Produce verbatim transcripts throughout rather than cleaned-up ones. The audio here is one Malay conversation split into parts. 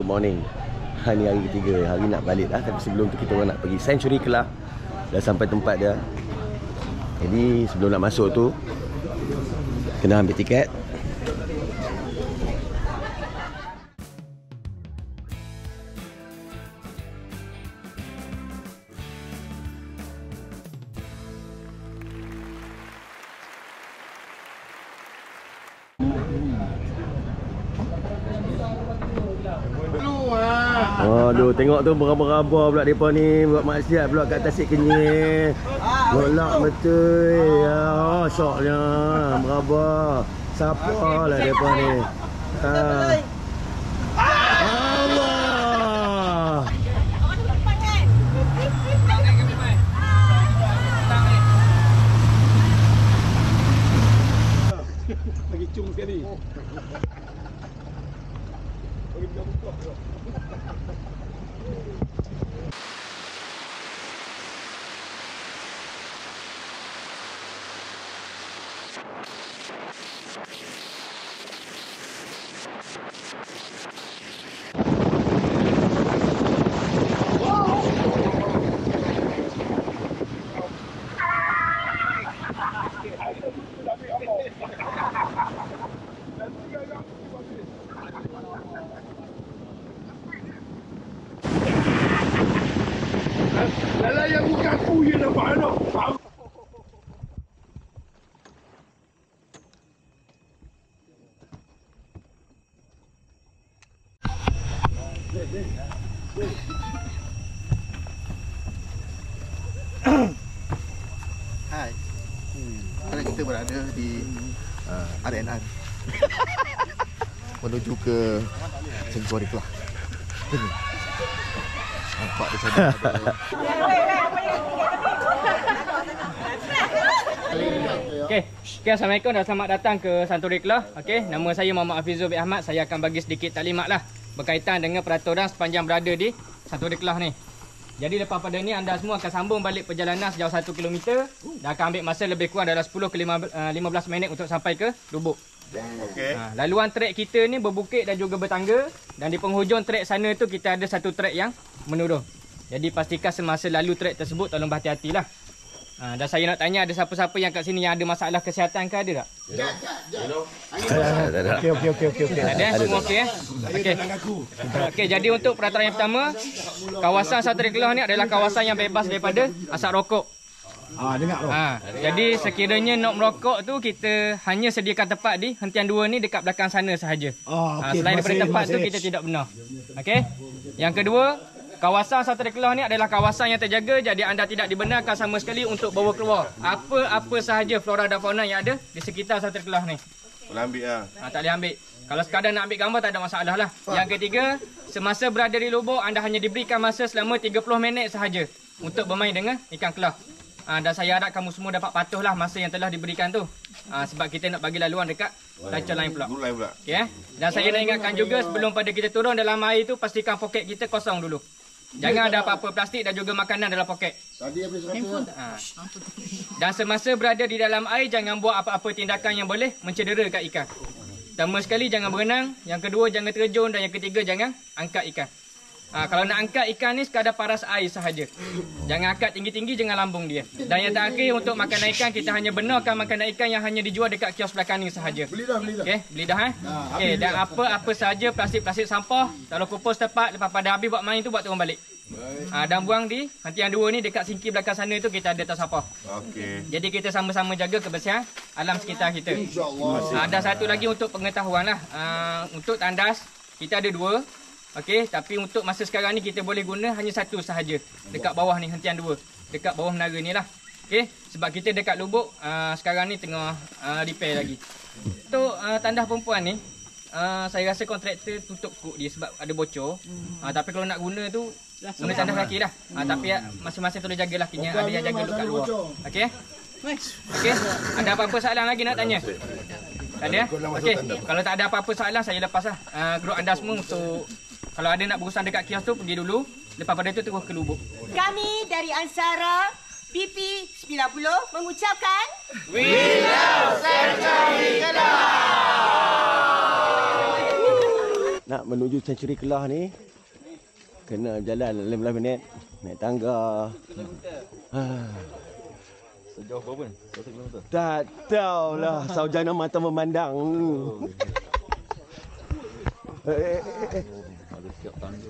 good morning. Hari ni hari ketiga, hari nak balik dah. Tapi sebelum tu kita orang nak pergi Century Kelah. Dah sampai tempat dia. Jadi sebelum nak masuk tu kena ambil tiket. Aduh, tengok tu beraba-raba pula mereka ni buat maksiat pula kat Tasik Kenyir. Golak betul. Ya, oh, syoknya beraba. Siapa lah mereka ni? Ha. Allah. Lagi cung sekali. Lala yang bukan aku je nampak anak. Hai. Hmm. Sekarang kita berada di uh, R N R menuju ke Century Kelah. Nampak di sana ada. Okey, okay, Assalamualaikum dan selamat datang ke Century Kelah. Okey, nama saya Muhammad Hafizul bin Ahmad. Saya akan bagi sedikit taklimat lah berkaitan dengan peraturan sepanjang berada di Century Kelah ni. Jadi lepas pada ni anda semua akan sambung balik perjalanan sejauh satu kilometer dan akan ambil masa lebih kurang dalam sepuluh ke lima belas minit untuk sampai ke Lubuk. Okey. Ha, laluan trek kita ni berbukit dan juga bertangga, dan di penghujung trek sana tu kita ada satu trek yang menurun. Jadi pastikan semasa lalu trek tersebut tolong berhati-hatilah. Ha, dan saya nak tanya, ada siapa-siapa yang kat sini yang ada masalah kesihatan ke, ada tak? Jap, jap, Tak ada. jap. Okey okey okey okey okey. Ada, semua okey eh? Okey. Okey, jadi untuk peraturan yang pertama, kawasan Century Kelah ni adalah kawasan yang bebas daripada asap rokok. Ah, dengar tu. Ha, jadi sekiranya nak merokok tu kita hanya sediakan tempat di hentian dua ni dekat belakang sana sahaja. Oh, Ha, okey. selain daripada tempat tu kita tidak benar. Okey. Yang kedua, kawasan Century Kelah ni adalah kawasan yang terjaga, jadi anda tidak dibenarkan sama sekali untuk bawa keluar apa-apa sahaja flora dan fauna yang ada di sekitar Century Kelah ni. Boleh ambil ah. Ha, tak boleh ambil. Kalau sekadar nak ambil gambar tak ada masalah lah. Yang ketiga, semasa berada di Lubuk anda hanya diberikan masa selama tiga puluh minit sahaja untuk bermain dengan ikan kelah. Ha, dan saya harap kamu semua dapat patuhlah masa yang telah diberikan tu. Ha, sebab kita nak bagi laluan dekat lancar lain pula. Dulu lain pula. Okay, eh? Dan saya nak ingatkan juga sebelum pada kita turun dalam air tu, pastikan poket kita kosong dulu. Jangan ada apa-apa plastik dan juga makanan dalam poket. Tadi habis seratus. Ha. Dan semasa berada di dalam air, jangan buat apa-apa tindakan yang boleh mencederakan ikan. Pertama sekali, jangan berenang. Yang kedua, jangan terjun. Dan yang ketiga, jangan angkat ikan. Ha, kalau nak angkat ikan ni sekadar paras air sahaja. Jangan angkat tinggi-tinggi, jangan lambung dia. Dan yang terakhir, untuk makanan ikan, kita hanya benarkan makanan ikan yang hanya dijual dekat kios belakang ni sahaja. Beli dah, beli dah. Okey, beli dah eh. Okey, dan apa-apa sahaja plastik-plastik sampah, kalau kupus tepat lepas pada habis buat main tu buat turun balik. Ha, dan buang di hentian dua ni dekat sinki belakang sana tu kita ada tas sampah. Okey. Jadi kita sama-sama jaga kebersihan alam sekitar kita. InsyaAllah. Ha, dan satu lagi untuk pengetahuan lah. Ha, untuk tandas kita ada dua. Okey, tapi untuk masa sekarang ni kita boleh guna hanya satu sahaja. Dekat bawah ni, hentian dua. Dekat bawah menara ni lah. Okey, sebab kita dekat Lubuk uh, sekarang ni tengah uh, repair lagi. Untuk uh, tandas perempuan ni, uh, saya rasa kontraktor tutup kuk dia sebab ada bocor. Hmm. Uh, tapi kalau nak guna tu, guna tandas lelaki lah. Uh, tapi uh, masing-masing tolong jaga lakinya. Ada yang jaga dekat luar. Okey? Okey, ada apa-apa soalan lagi nak tanya? Tak ada? Okey, kalau tak ada apa-apa soalan saya lepas lah. Uh, grup anda semua untuk... Kalau ada nak berurusan dekat kios tu, pergi dulu. Lepas pada itu, terus ke Lubuk. Kami dari Ansara P P sembilan puluh mengucapkan We love Century Kelah! Nak nak menuju Century Kelah ni kena jalan lima belas minit naik tangga. Ha. Sejauh berapa ni? Satu kilometer? Tak tahulah, saujana mata memandang. Eh, eh, eh, eh. Ada siap tangga.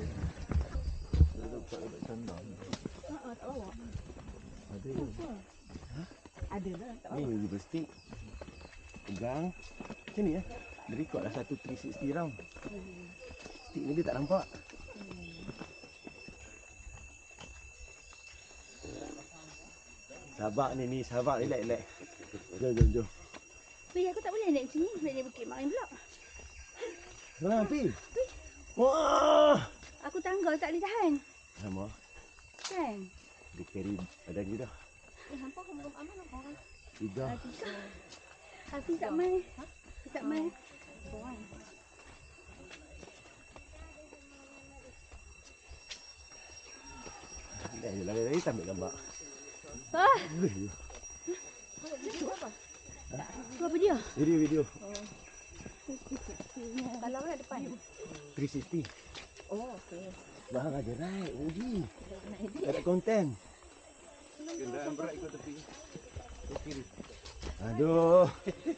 Ada lah. Ni universiti. Pegang. Macam ni ya. Dia record lah satu tiga enam puluh round. Stick ni dia tak nampak. Sabak ni ni, sabak relax relax. Jom jom jom. Pi, aku tak boleh naik macam ni. Boleh naik bukit main pula. Mana Pi? Wah! Aku tangga tak boleh tahan. Sama. Kan? Dia carry badan dia dah. Eh, hampa kamu belum aman apa? Tiga. Hafiz tak main. Hafiz tak main. Dah je lari-lari tak ambil gambar. Ah, Eh, tu apa dia? Video video. Kalau nak depan. tiga enam puluh. Oh, okey. Bang ada right, Uji. Tak ada konten. Kenderaan berat ikut tepi. Kiri. Aduh.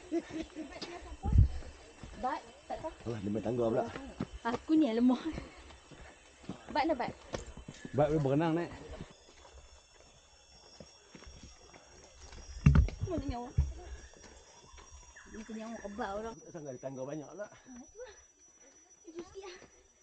Bat, tak tahu. Alah, dia main tangga pula. Aku ni yang lemah. Bat lah, Bat. Bat boleh berenang naik. Mana nyawa? Dia punya nyawa kebal orang. Tak sangka ada tangga banyak pula. Itu sikit lah.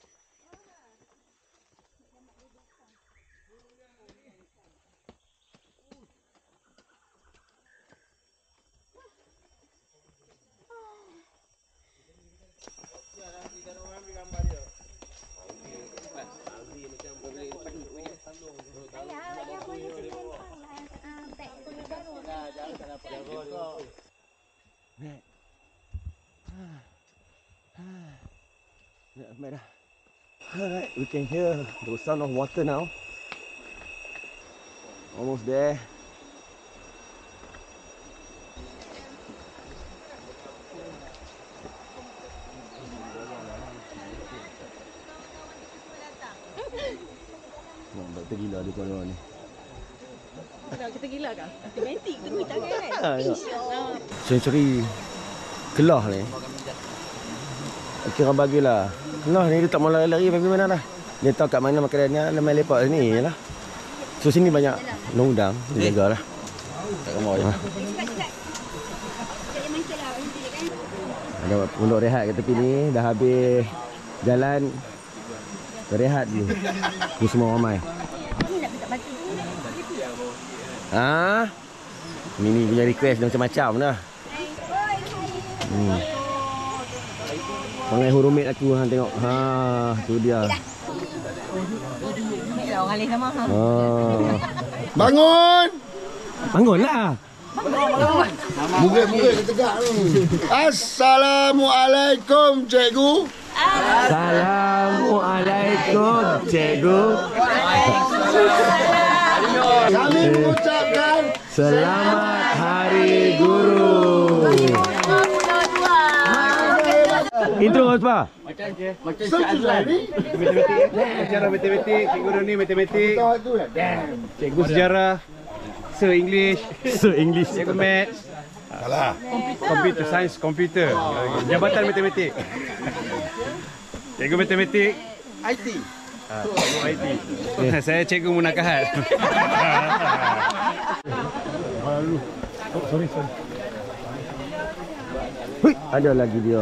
Naik. Ha. Ha. Nak sampai dah. Alright, we can hear the sound of water now. Almost there. Nampak tergila di bawah ni. Kalau kita gila kan? Matematik tu tangan kan? Ha, ya. Century Kelah ni. Kira bagilah. Kelah ni dia tak mau lari-lari pergi mana dah. Dia tahu kat mana makanannya, lemah lepak sini je lah. So sini banyak undang-undang, dia jagalah. Tak ramai je. Ada untuk rehat kat tepi ni, dah habis jalan. Berehat dulu. Ni semua ramai. Ni nak minta bantu. Ha? Mini punya request dia macam-macam dah. Hmm. Panggil hurumit aku hang tengok. Ha, tu dia. Baiklah orang lain sama. Ha. Bangun! Bangunlah. Murid-murid dia tegak ni. Assalamualaikum, cikgu. Assalamualaikum, cikgu. Kami mengucapkan Selamat Hari Guru. Intro apa? sesuai ni. Matematik, sejarah matematik, cikgu Roni matematik, Tahu tu kan? cikgu sejarah, Sir English, So English. cikgu Maths, Salah. computer science, komputer, jabatan matematik, cikgu matematik, I T. ah, cikgu I T. Saya cikgu munakahat. Oh, sorry, sorry. Hui, ada lagi dia.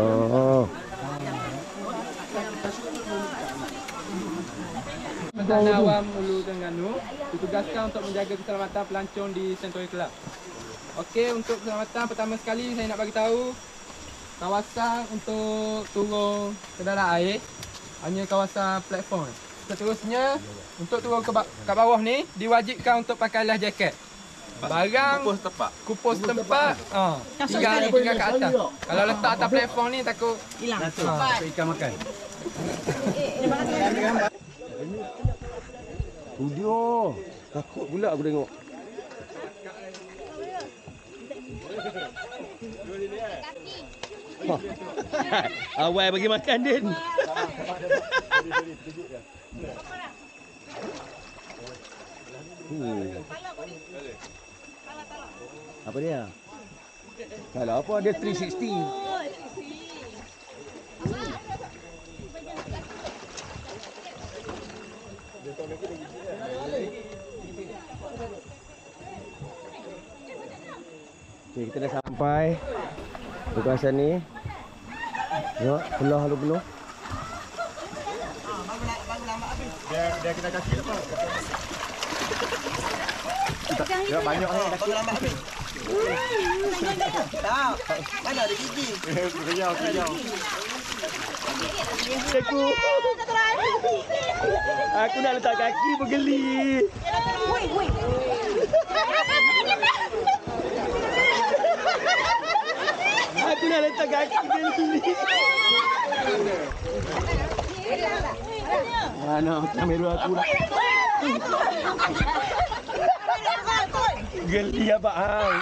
Perdana Awam Ulu Terengganu ditugaskan untuk menjaga keselamatan pelancong di Century Kelah. Okey, untuk keselamatan pertama sekali saya nak bagi tahu kawasan untuk turun ke dalam air hanya kawasan platform. Seterusnya untuk turun ke, ba- ke bawah ni diwajibkan untuk pakai life jacket. Barang Kupus tepak. kupus tempat ah tinggal tinggal kat atas. Kalau letak atas platform ni takut Hilang. Ah, ikan makan. Studio. Takut pula aku tengok. Awal bagi makan Din. Hmm. Apa dia? Kalau apa dia tiga enam nol. Okay, kita dah sampai di kawasan ni. Tengok, penuh lalu penuh. Dia dia kena kaki lepas. Dia banyak ni kaki lambat habis. Tak. Mana ada gigi? Kejau, kejau. Aku. Aku nak letak kaki bergeli. Woi, woi. Aku nak letak kaki bergeli. Mana kamera aku nak. Geli apa hang?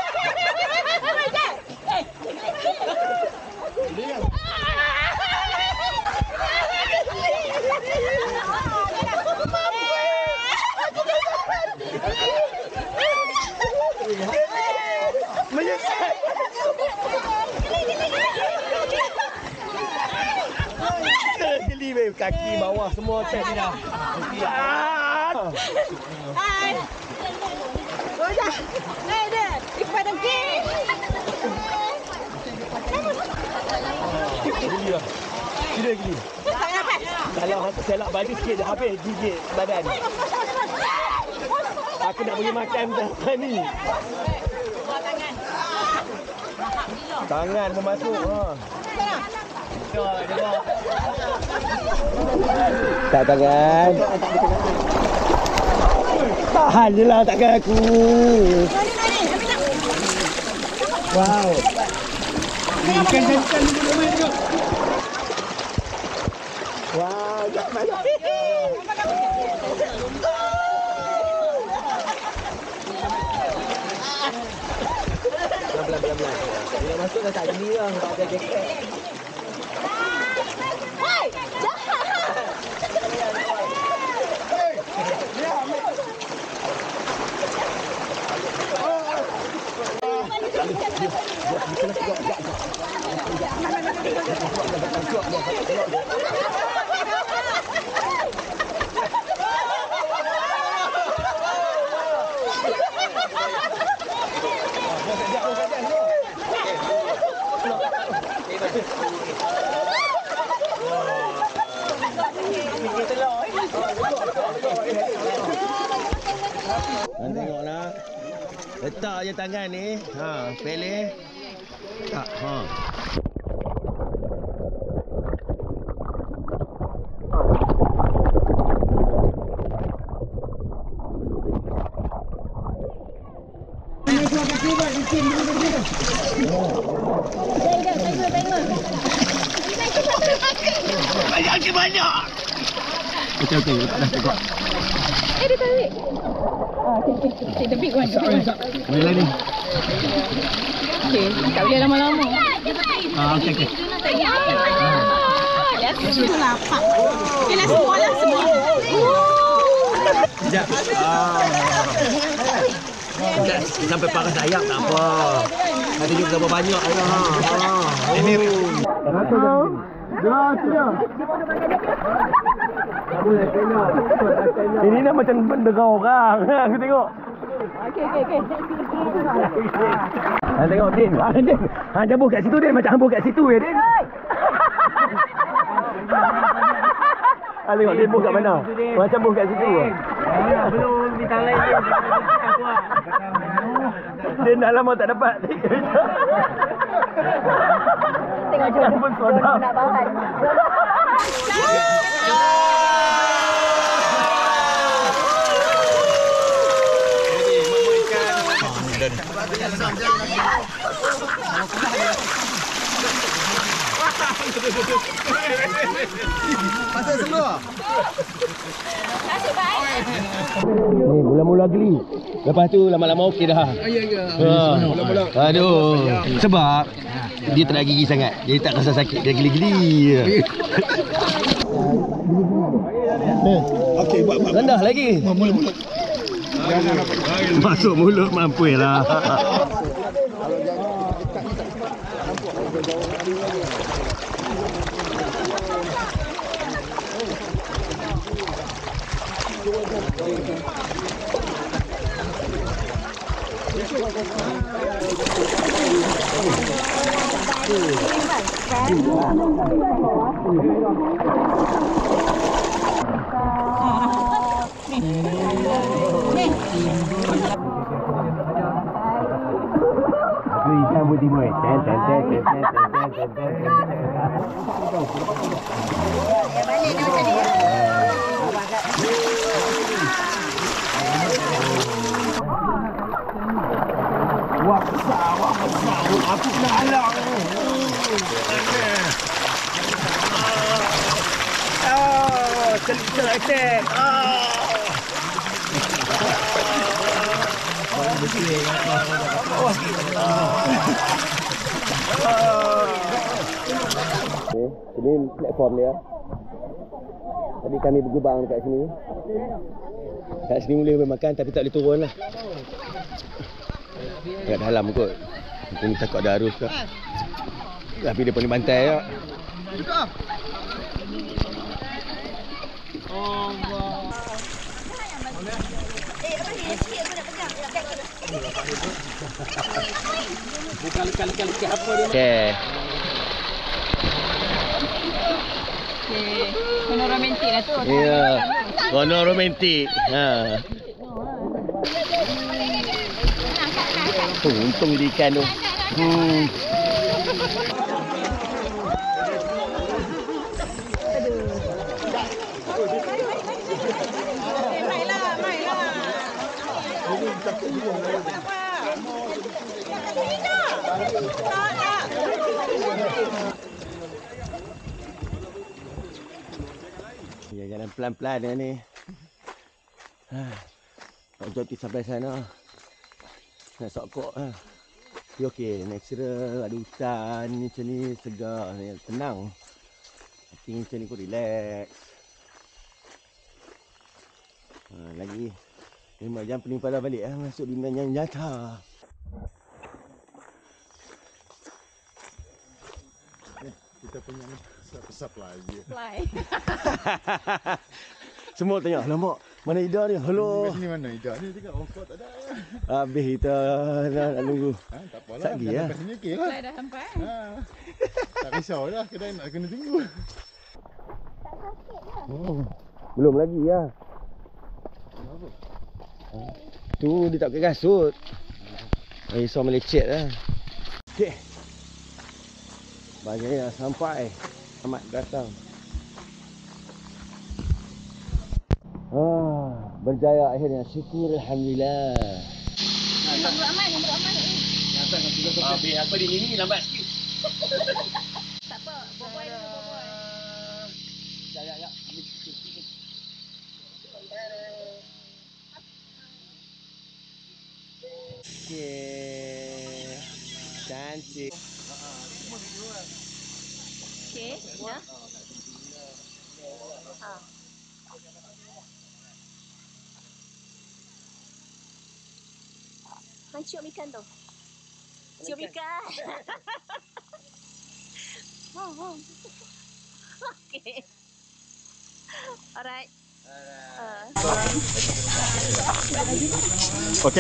Menyesal. Geli weh, kaki bawah semua cek ni dah. Hai. Roja. Hey dia. Ipada gay. Geli lah. Tidak geli. Tak dapat. Kalau aku selak baju sikit dah habis gigit badan. Aku nak bagi makan dah ni. Tangan. Tangan pun masuk. Ha. Tak tangan. Tahan je lah takkan aku. Wow. Ikan jantan ni dulu main tengok. Wow, tak masuk. Belah-belah-belah. Dia nak masuk dah tak gini lah. Tak ada jaket. Hei, jahat. Han tengoklah. Letak je tangan ni. Ha, peleh. Tak, ha. Banyak banyak. Okey okey, letak dah tengok. Eh, dia tarik. Ah, okey, okey. Take the big one. The big one. Boleh ni. Okey, tak boleh lama-lama. Ah, okey okey. Ya, sudah lapar. Okey, lah semua lah semua. Sekejap. Ah. Sekejap, sampai parah sayap tak apa. Nanti juga berapa banyak ayah. Ha. Ha. Ini. Dah, sudah. Ini dah macam benda orang. Aku tengok. Okey, okey, okey. Ha, tengok Din. Ha, Din. Ha, jambul kat situ Din. Macam hambur kat situ ya Din. Ha, tengok Din buh kat mana. Macam buh kat situ. Belum bintang lain dia. Din dah lama tak dapat. Tengok je. Pun soda. Nak bahan. Pasal semua. Nasib baik. Ni mula-mula geli. Lepas tu lama-lama okey dah. Ya ya. Ha. Aduh. Sebab Dia tak nak gigi sangat. Jadi tak rasa sakit. Dia geli-geli. Okey, buat buat. Rendah lagi. Mulut-mulut. Masuk mulut mampu lah. Ikan putih boy. Ten ten ten ten ten ten ten ten. Wah besar, wah besar. Aku kena halang. Ah, terlihat attack. Ah. Okay, ini platform dia. Tadi kami bergubang dekat sini. Kat sini boleh makan tapi tak boleh turun lah. Dekat dalam kot. Mungkin takut ada arus ke. Tapi dia boleh bantai tak. Okay. Okay. Kena romantik lah tu. Ya. Kono romantik. Ha. Oh, untung dia ikan tu. Hmm. Ya, jalan pelan-pelan dia ni. Ha. Nak jauh sampai sana. Nak sokok ha. Dia okey, natural, ada hutan ni macam ni, segar, tenang. I think macam ni kau relax. Ha, lagi lima jam pening pada balik ha. Masuk dunia yang nyata. Kita punya ni supply je. Fly. Semua tanya, alamak, mana Ida ni? Hello. Kat sini mana Ida ni? Tengok ongkot tak ada. Habis kita nak, nak tunggu. Ha, tak apalah. Sagi ya. Kat sini okey lah. Fly dah sampai. Ha. Tak risau dah, kedai nak kena tunggu. Oh, belum lagi ya. Ha. Tu dia tak pakai kasut. Risau melecet lah. Okey. Banyaknya sampai. Selamat datang. Ah, berjaya akhirnya. Syukur alhamdulillah. Nombor aman, nombor aman ni. Habis apa di sini lambat sikit. Tak apa, berbual dulu berbual. Ya ya ya. Okey. Cantik. Okey, dah. Ha. Han cium ikan tu. Cium ikan. Oh, oh. Okey. Alright. Alright. Okey.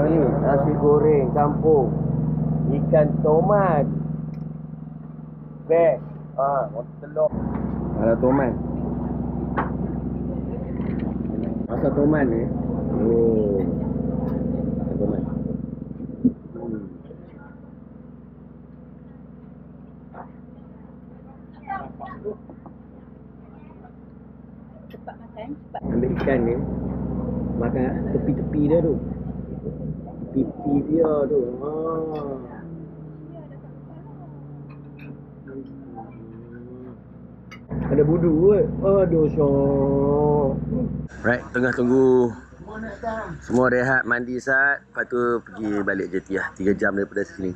ni. Nasi goreng campur ikan tomat. Fresh. Ah, ha, telur. Ada tomat. Masa tomat ni. Oh. Tomat. Hmm. Cepat makan, cepat. Ambil ikan ni. Makan tepi-tepi dia tu. Pipi dia tu. Ha. Ada budu kot. Aduh syok. Right, tengah tunggu semua rehat, mandi sat. Lepas tu pergi balik J T lah. tiga jam daripada sini.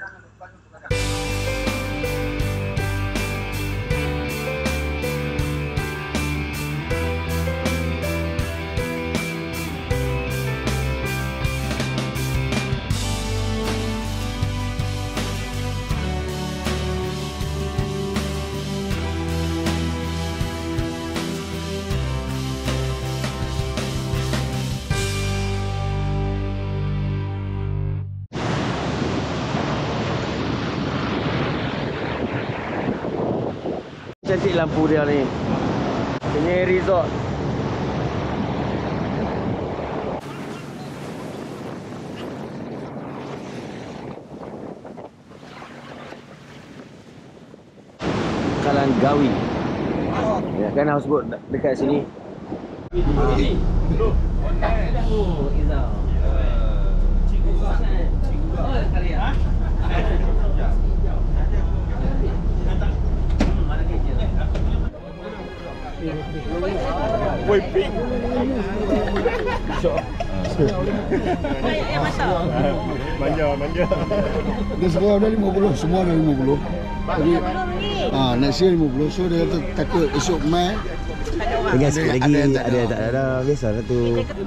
Cantik lampu dia ni. Ini resort. Kalanggawi. Ya kan houseboat dekat sini. Woi, ping. Manja, manja. Dia semua ada lima puluh, semua ada lima puluh. Jadi, ah, next year lima puluh. So dia kata takut esok Mai Tinggal sikit ada- lagi. ada yang tak Ada ada. yang tak ada. Biasa lah tu.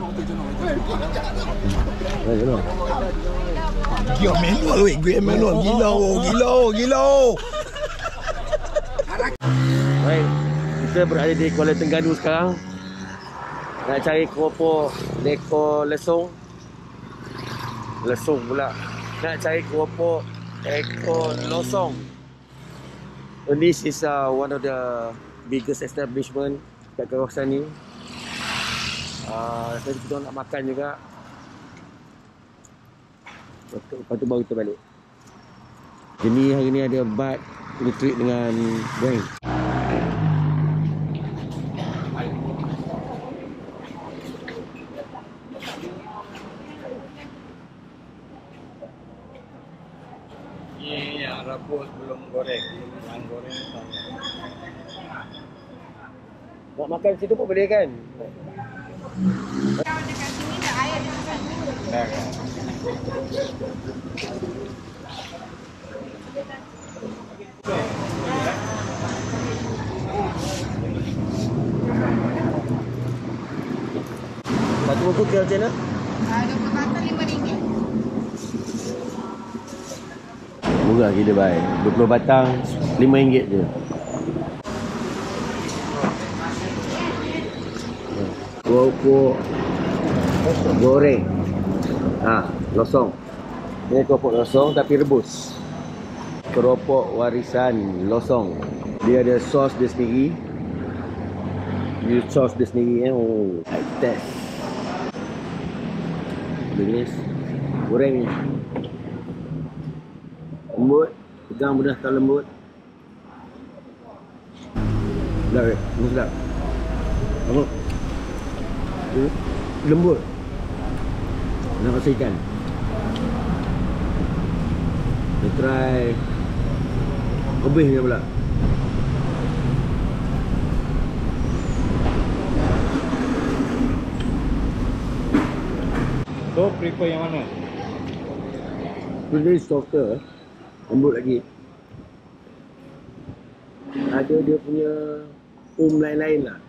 Tengok. Gila manual weh, gue manual. Gila, oh, gila, oh, gila. oh. Baik, kita berada di Kuala Terengganu sekarang. Nak cari keropok ekor lesung. Lesung pula. Nak cari keropok ekor losong. And this is uh, one of the biggest establishment kat kawasan ni. Uh, Tadi kita nak makan juga. Lepas tu baru kita balik. Jadi hari ni ada bat retreat dengan goreng. Ini yang rabus belum goreng, yang goreng tak. Nak makan situ pun boleh kan? Dah kan? Satu bungkus kira macam mana? dua puluh batang lima ringgit. Murah gila baik. dua puluh batang lima ringgit je. Keropok goreng. Ha, losong. Ini keropok losong tapi rebus. Keropok warisan losong. Dia ada sos dia sendiri. Dia sos dia sendiri eh. Oh, I test. Begini. Goreng ni. Lembut. Pegang mudah tak lembut. Sedap eh. Ini sedap. Apa? Lembut. Nak rasa ikan. Kita try lebihnya pula. So, prefer yang mana? Ini softer. Lembut lagi. Ada dia punya um lain-lain lah.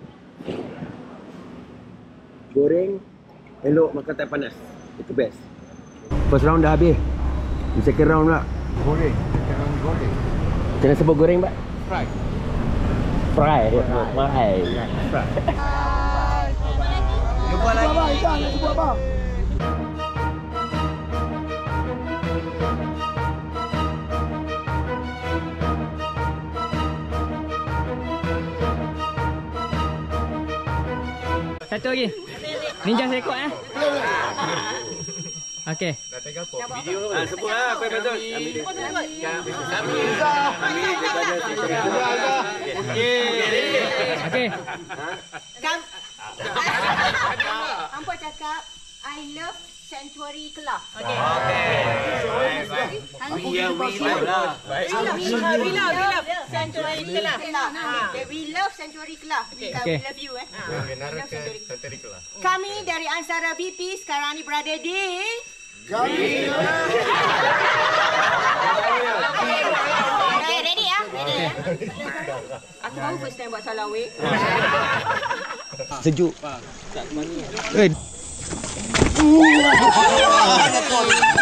Goreng, elok makan tak panas. Itu best. First round dah habis. Ini second round pula. Goreng, jangan goreng. Macam mana sebut goreng, Pak? Fry. Fry. Fry. Jumpa lagi. Jumpa abang, jumpa abang. Satu lagi. Ninja sekot eh. Okey. Ah, sebut lah apa yang betul. Okey. Kam... Hampa cakap, I love Sanctuary Kelah. Okey. Ya, we love lah. We love Sanctuary Kelah. Okay, we love Sanctuary Kelah. We Okay. love you eh. Kami dari Ansara B P sekarang ni berada di... Kami. Okay, ready ya? Ready ya? Aku baru first time buat salah weh. Sejuk. Eh.